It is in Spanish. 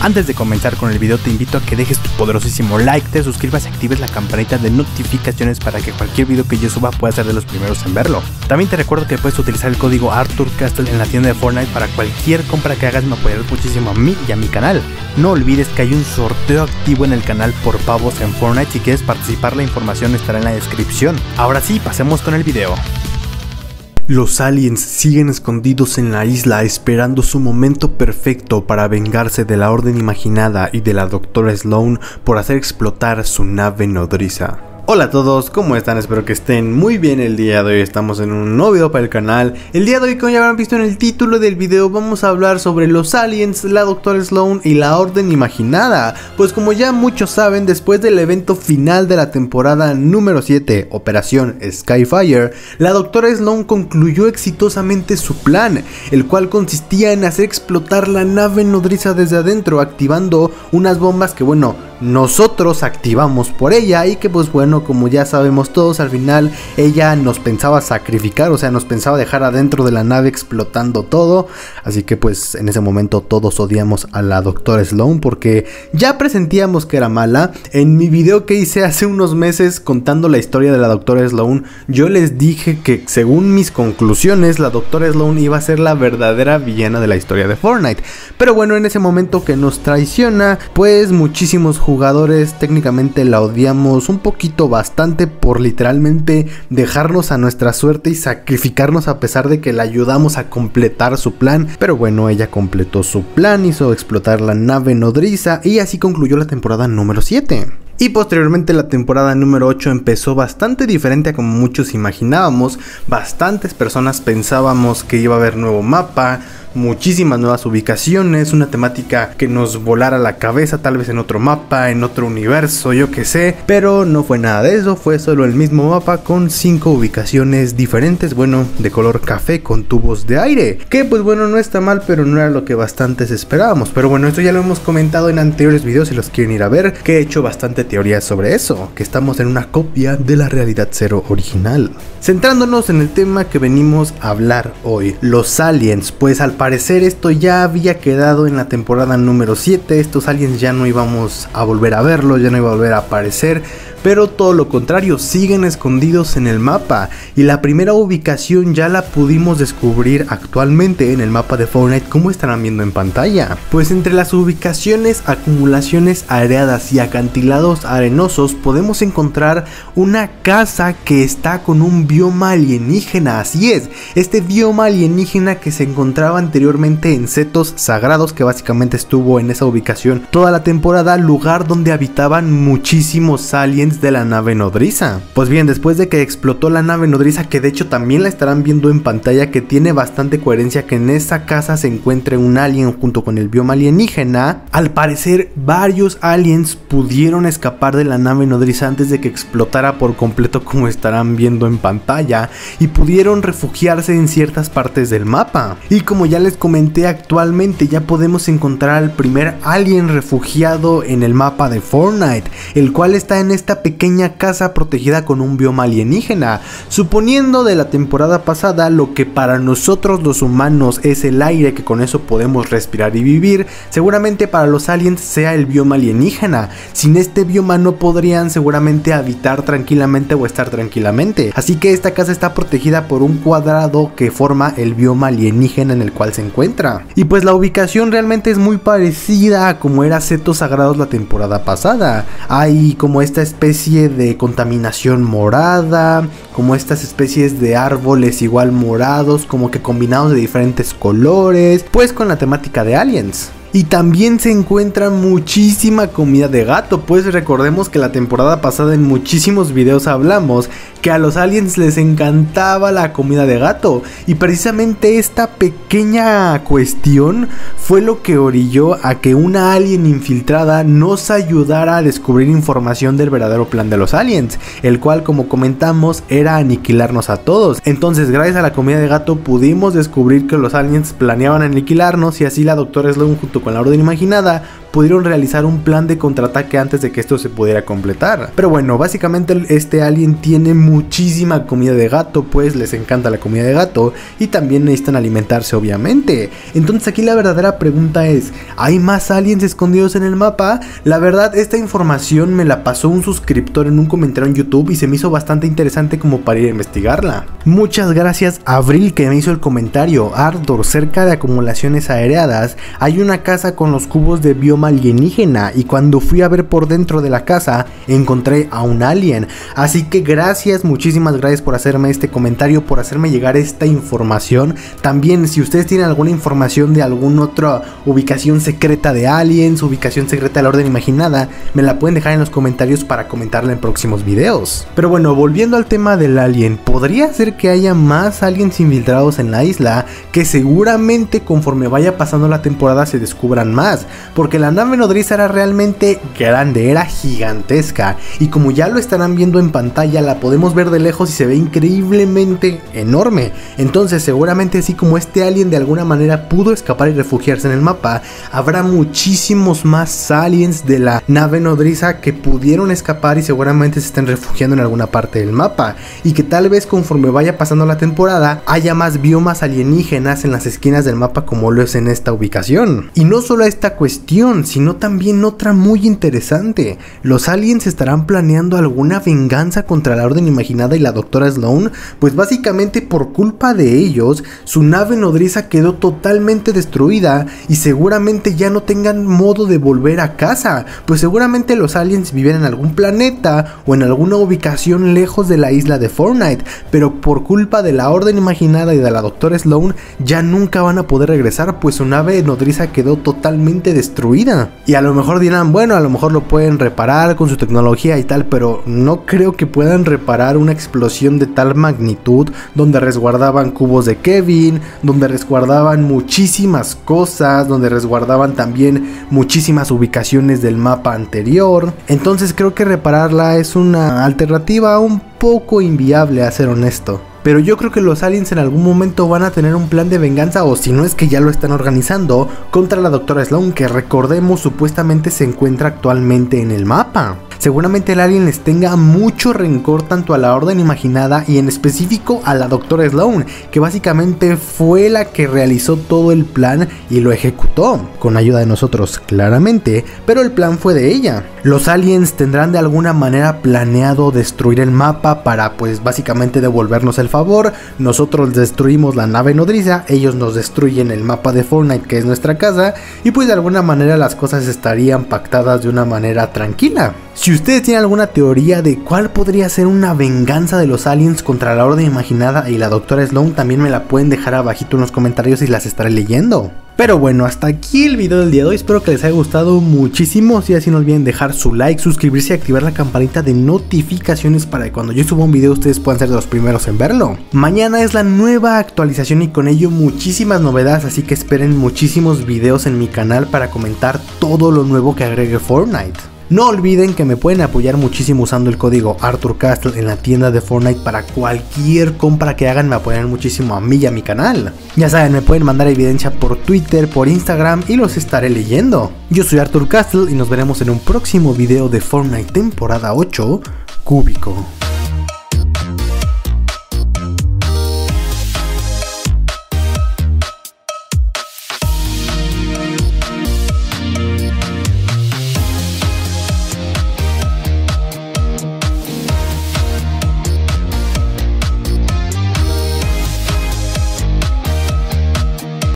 Antes de comenzar con el video te invito a que dejes tu poderosísimo like, te suscribas y actives la campanita de notificaciones para que cualquier video que yo suba pueda ser de los primeros en verlo. También te recuerdo que puedes utilizar el código ArthurCastle en la tienda de Fortnite para cualquier compra que hagas. Me apoyarás muchísimo a mí y a mi canal. No olvides que hay un sorteo activo en el canal por pavos en Fortnite. Si quieres participar, la información estará en la descripción. Ahora sí, pasemos con el video. Los aliens siguen escondidos en la isla esperando su momento perfecto para vengarse de la Orden Imaginada y de la Dra. Sloan por hacer explotar su nave nodriza. Hola a todos, ¿cómo están? Espero que estén muy bien el día de hoy. Estamos en un nuevo video para el canal. El día de hoy, como ya habrán visto en el título del video, vamos a hablar sobre los aliens, la Dra. Sloan y la Orden Imaginada. Pues como ya muchos saben, después del evento final de la temporada número 7, Operación Skyfire, la Dra. Sloan concluyó exitosamente su plan, el cual consistía en hacer explotar la nave nodriza desde adentro, activando unas bombas que, bueno, nosotros activamos por ella y que, pues bueno, como ya sabemos todos, al final ella nos pensaba sacrificar, o sea, nos pensaba dejar adentro de la nave explotando todo. Así que pues en ese momento todos odiamos a la Dra. Sloan porque ya presentíamos que era mala. En mi video que hice hace unos meses contando la historia de la Dra. Sloan, yo les dije que según mis conclusiones la Dra. Sloan iba a ser la verdadera villana de la historia de Fortnite. Pero bueno, en ese momento que nos traiciona, pues muchísimos jugadores técnicamente la odiamos un poquito, bastante, por literalmente dejarnos a nuestra suerte y sacrificarnos a pesar de que la ayudamos a completar su plan. Pero bueno, ella completó su plan, hizo explotar la nave nodriza y así concluyó la temporada número 7. Y posteriormente la temporada número 8 empezó bastante diferente a como muchos imaginábamos. Bastantes personas pensábamos que iba a haber nuevo mapa, muchísimas nuevas ubicaciones, una temática que nos volara la cabeza, tal vez en otro mapa, en otro universo, yo que sé. Pero no fue nada de eso, fue solo el mismo mapa con 5 ubicaciones diferentes, bueno, de color café con tubos de aire. Que pues bueno, no está mal, pero no era lo que bastantes esperábamos. Pero bueno, esto ya lo hemos comentado en anteriores videos si los quieren ir a ver, que he hecho bastante teorías sobre eso, que estamos en una copia de la realidad cero original. Centrándonos en el tema que venimos a hablar hoy, los aliens, pues al parecer esto ya había quedado en la temporada número 7, estos aliens ya no íbamos a volver a verlos, ya no iba a volver a aparecer. Pero todo lo contrario, siguen escondidos en el mapa y la primera ubicación ya la pudimos descubrir actualmente en el mapa de Fortnite, como estarán viendo en pantalla. Pues entre las ubicaciones, acumulaciones areadas y acantilados arenosos podemos encontrar una casa que está con un bioma alienígena. Así es, este bioma alienígena que se encontraba anteriormente en Setos Sagrados, que básicamente estuvo en esa ubicación toda la temporada, lugar donde habitaban muchísimos aliens de la nave nodriza. Pues bien, después de que explotó la nave nodriza, que de hecho también la estarán viendo en pantalla, que tiene bastante coherencia que en esa casa se encuentre un alien junto con el bioma alienígena, al parecer varios aliens pudieron escapar de la nave nodriza antes de que explotara por completo, como estarán viendo en pantalla, y pudieron refugiarse en ciertas partes del mapa. Y como ya les comenté, actualmente ya podemos encontrar al primer alien refugiado en el mapa de Fortnite, el cual está en esta pequeña casa protegida con un bioma alienígena, suponiendo de la temporada pasada lo que para nosotros los humanos es el aire, que con eso podemos respirar y vivir, seguramente para los aliens sea el bioma alienígena. Sin este bioma no podrían seguramente habitar tranquilamente o estar tranquilamente, así que esta casa está protegida por un cuadrado que forma el bioma alienígena en el cual se encuentra. Y pues la ubicación realmente es muy parecida a como era Setos Sagrados la temporada pasada. Hay como esta especie de contaminación morada, como estas especies de árboles igual morados, como que combinados de diferentes colores, pues con la temática de aliens. Y también se encuentra muchísima comida de gato, pues recordemos que la temporada pasada en muchísimos videos hablamos que a los aliens les encantaba la comida de gato, y precisamente esta pequeña cuestión fue lo que orilló a que una alien infiltrada nos ayudara a descubrir información del verdadero plan de los aliens, el cual, como comentamos, era aniquilarnos a todos. Entonces, gracias a la comida de gato pudimos descubrir que los aliens planeaban aniquilarnos, y así la Dra. Sloan junto con la Orden Imaginada pudieron realizar un plan de contraataque antes de que esto se pudiera completar. Pero bueno, básicamente este alien tiene muchísima comida de gato, pues les encanta la comida de gato y también necesitan alimentarse, obviamente. Entonces aquí la verdadera pregunta es, ¿hay más aliens escondidos en el mapa? La verdad, esta información me la pasó un suscriptor en un comentario en YouTube y se me hizo bastante interesante como para ir a investigarla. Muchas gracias a Abril que me hizo el comentario. Arthur, cerca de acumulaciones aéreas hay una casa con los cubos de bioma alienígena y cuando fui a ver por dentro de la casa encontré a un alien. Así que gracias, muchísimas gracias por hacerme este comentario, por hacerme llegar esta información. También si ustedes tienen alguna información de alguna otra ubicación secreta de aliens, ubicación secreta de la Orden Imaginada, me la pueden dejar en los comentarios para comentarla en próximos videos. Pero bueno, volviendo al tema del alien, podría ser que haya más aliens infiltrados en la isla, que seguramente conforme vaya pasando la temporada se descubran más, porque la nave nodriza era realmente grande, era gigantesca, y como ya lo estarán viendo en pantalla, la podemos ver de lejos y se ve increíblemente enorme. Entonces seguramente así como este alien de alguna manera pudo escapar y refugiarse en el mapa, habrá muchísimos más aliens de la nave nodriza que pudieron escapar y seguramente se estén refugiando en alguna parte del mapa, y que tal vez conforme vaya pasando la temporada haya más biomas alienígenas en las esquinas del mapa como lo es en esta ubicación. Y no solo esta cuestión, sino también otra muy interesante. ¿Los aliens estarán planeando alguna venganza contra la Orden Imaginada y la Doctora Sloan? Pues básicamente por culpa de ellos, su nave nodriza quedó totalmente destruida y seguramente ya no tengan modo de volver a casa, pues seguramente los aliens viven en algún planeta o en alguna ubicación lejos de la isla de Fortnite, pero por culpa de la Orden Imaginada y de la Doctora Sloan ya nunca van a poder regresar, pues su nave nodriza quedó totalmente destruida. Y a lo mejor dirán, bueno, a lo mejor lo pueden reparar con su tecnología y tal, pero no creo que puedan reparar una explosión de tal magnitud, donde resguardaban cubos de Kevin, donde resguardaban muchísimas cosas, donde resguardaban también muchísimas ubicaciones del mapa anterior. Entonces creo que repararla es una alternativa un poco inviable, a ser honesto. Pero yo creo que los aliens en algún momento van a tener un plan de venganza, o si no es que ya lo están organizando, contra la Doctora Sloan, que recordemos supuestamente se encuentra actualmente en el mapa. Seguramente el alien les tenga mucho rencor tanto a la Orden Imaginada y en específico a la Doctora Sloan, que básicamente fue la que realizó todo el plan y lo ejecutó, con ayuda de nosotros claramente, pero el plan fue de ella. Los aliens tendrán de alguna manera planeado destruir el mapa para pues básicamente devolvernos el favor. Nosotros destruimos la nave nodriza, ellos nos destruyen el mapa de Fortnite, que es nuestra casa, y pues de alguna manera las cosas estarían pactadas de una manera tranquila. Si ustedes tienen alguna teoría de cuál podría ser una venganza de los aliens contra la Orden Imaginada y la Doctora Sloan, también me la pueden dejar abajito en los comentarios y las estaré leyendo. Pero bueno, hasta aquí el video del día de hoy, espero que les haya gustado muchísimo. Si así no olviden dejar su like, suscribirse y activar la campanita de notificaciones para que cuando yo suba un video ustedes puedan ser de los primeros en verlo. Mañana es la nueva actualización y con ello muchísimas novedades, así que esperen muchísimos videos en mi canal para comentar todo lo nuevo que agregue Fortnite. No olviden que me pueden apoyar muchísimo usando el código ArthurCastle en la tienda de Fortnite. Para cualquier compra que hagan me apoyan muchísimo a mí y a mi canal. Ya saben, me pueden mandar evidencia por Twitter, por Instagram y los estaré leyendo. Yo soy ArthurCastle y nos veremos en un próximo video de Fortnite temporada 8 Cúbico.